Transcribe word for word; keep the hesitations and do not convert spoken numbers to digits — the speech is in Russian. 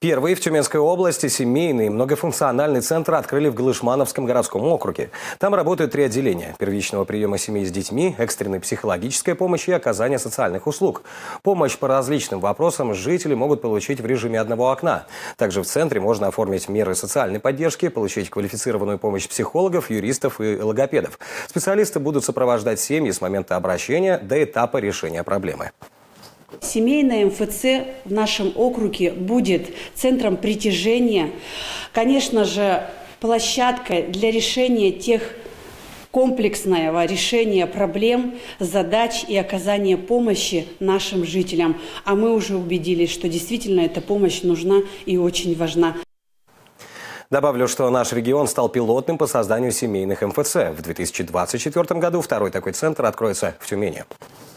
Первый в Тюменской области семейный многофункциональный центр открыли в Галышмановском городском округе. Там работают три отделения – первичного приема семей с детьми, экстренной психологической помощи и оказания социальных услуг. Помощь по различным вопросам жители могут получить в режиме одного окна. Также в центре можно оформить меры социальной поддержки, получить квалифицированную помощь психологов, юристов и логопедов. Специалисты будут сопровождать семьи с момента обращения до этапа решения проблемы. Семейная эм эф цэ в нашем округе будет центром притяжения, конечно же, площадкой для решения тех комплексного решения проблем, задач и оказания помощи нашим жителям. А мы уже убедились, что действительно эта помощь нужна и очень важна. Добавлю, что наш регион стал пилотным по созданию семейных эм эф цэ. В две тысячи двадцать четвёртом году второй такой центр откроется в Тюмени.